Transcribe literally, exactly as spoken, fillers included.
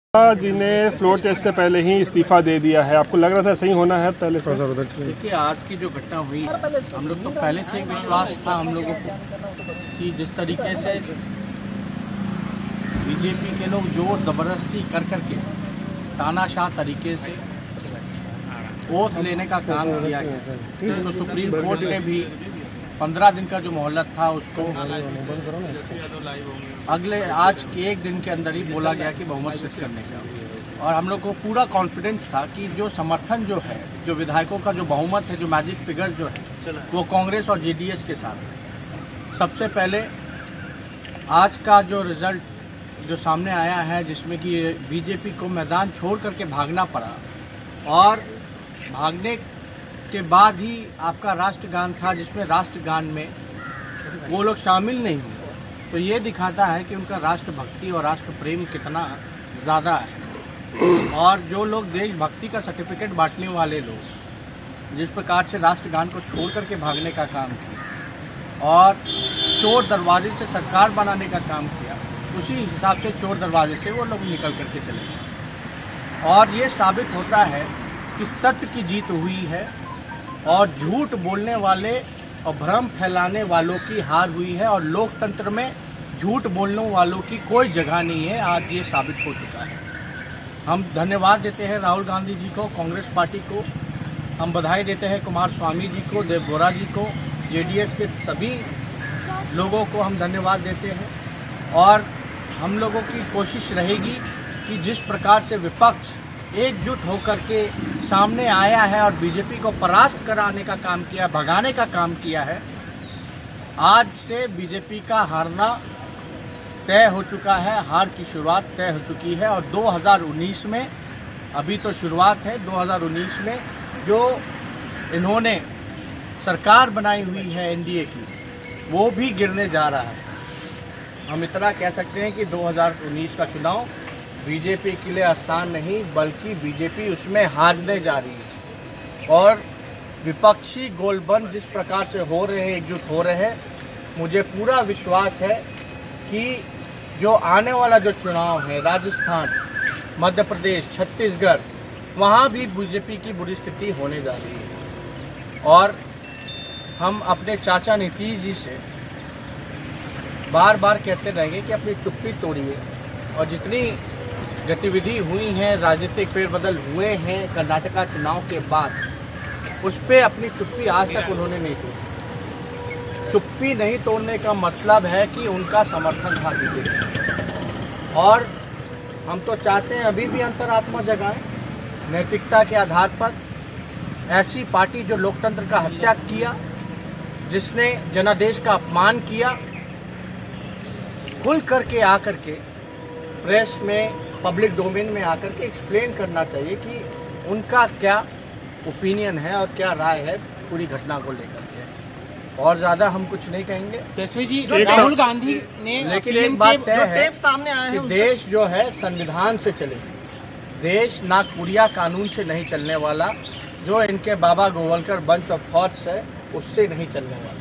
जी ने floor test से पहले ही इस्तीफा दे दिया है। आपको लग रहा था सही होना है पहले से? देखिए, आज की जो घटना हुई, हम लोग तो पहले से विश्वास था हम लोगों को कि जिस तरीके से बीजेपी के लोग जोर जबरदस्ती कर करके तानाशाह तरीके से ओथ लेने का काम किया गया, जिसको सुप्रीम कोर्ट ने भी पंद्रह दिन का जो मोहलत था उसको अगले आज के एक दिन के अंदर ही बोला गया कि बहुमत सिद्ध करने का। और हम लोग को पूरा कॉन्फिडेंस था कि जो समर्थन जो है, जो विधायकों का जो बहुमत है, जो मैजिक फिगर जो है, वो कांग्रेस और जेडीएस के साथ है। सबसे पहले आज का जो रिजल्ट जो सामने आया है, जिसमें कि बीजेपी को मैदान छोड़ करके भागना पड़ा और भागने के बाद ही आपका राष्ट्रगान था, जिसमें राष्ट्रगान में वो लोग शामिल नहीं हुए, तो ये दिखाता है कि उनका राष्ट्रभक्ति और राष्ट्र प्रेम कितना ज़्यादा है। और जो लोग देशभक्ति का सर्टिफिकेट बांटने वाले लोग जिस प्रकार से राष्ट्रगान को छोड़ करके भागने का काम किया और चोर दरवाजे से सरकार बनाने का काम किया, उसी हिसाब से चोर दरवाजे से वो लोग निकल करके चले गए। और ये साबित होता है कि सत्य की जीत हुई है और झूठ बोलने वाले और भ्रम फैलाने वालों की हार हुई है और लोकतंत्र में झूठ बोलने वालों की कोई जगह नहीं है। आज ये साबित हो चुका है। हम धन्यवाद देते हैं राहुल गांधी जी को, कांग्रेस पार्टी को, हम बधाई देते हैं कुमार स्वामी जी को, देवगौड़ा जी को, जेडीएस के सभी लोगों को हम धन्यवाद देते हैं। और हम लोगों की कोशिश रहेगी कि जिस प्रकार से विपक्ष एकजुट होकर के सामने आया है और बीजेपी को परास्त कराने का काम किया, भगाने का काम किया है, आज से बीजेपी का हारना तय हो चुका है, हार की शुरुआत तय हो चुकी है। और दो हज़ार उन्नीस में, अभी तो शुरुआत है, दो हज़ार उन्नीस में जो इन्होंने सरकार बनाई हुई है एनडीए की, वो भी गिरने जा रहा है। हम इतना कह सकते हैं कि दो हज़ार उन्नीस का चुनाव बीजेपी के लिए आसान नहीं, बल्कि बीजेपी उसमें हारने जा रही है। और विपक्षी गोलबंद जिस प्रकार से हो रहे हैं, एकजुट हो रहे हैं, मुझे पूरा विश्वास है कि जो आने वाला जो चुनाव है, राजस्थान, मध्य प्रदेश, छत्तीसगढ़, वहाँ भी बीजेपी की बुरी स्थिति होने जा रही है। और हम अपने चाचा नीतीश जी से बार बार कहते रहेंगे कि अपनी चुप्पी तोड़िए। और जितनी गतिविधि हुई हैं, राजनीतिक फेरबदल हुए हैं कर्नाटका चुनाव के बाद, उस पर अपनी चुप्पी आज तक उन्होंने नहीं तोड़ी। चुप्पी नहीं तोड़ने का मतलब है कि उनका समर्थन था बीजेपी। और हम तो चाहते हैं अभी भी अंतरात्मा जगाएं, नैतिकता के आधार पर। ऐसी पार्टी जो लोकतंत्र का हत्या किया, जिसने जनादेश का अपमान किया, खुल करके आकर के प्रेस में, पब्लिक डोमेन में आकर के एक्सप्लेन करना चाहिए कि उनका क्या ओपिनियन है और क्या राय है पूरी घटना को लेकर के। और ज्यादा हम कुछ नहीं कहेंगे। तेजस्वी जी, राहुल गांधी ने, लेकिन एक बात तय है कि देश जो है संविधान से चले, देश नागपुरिया कानून से नहीं चलने वाला, जो इनके बाबा गोवलकर बंच ऑफ थॉट्स है उससे नहीं चलने वाला।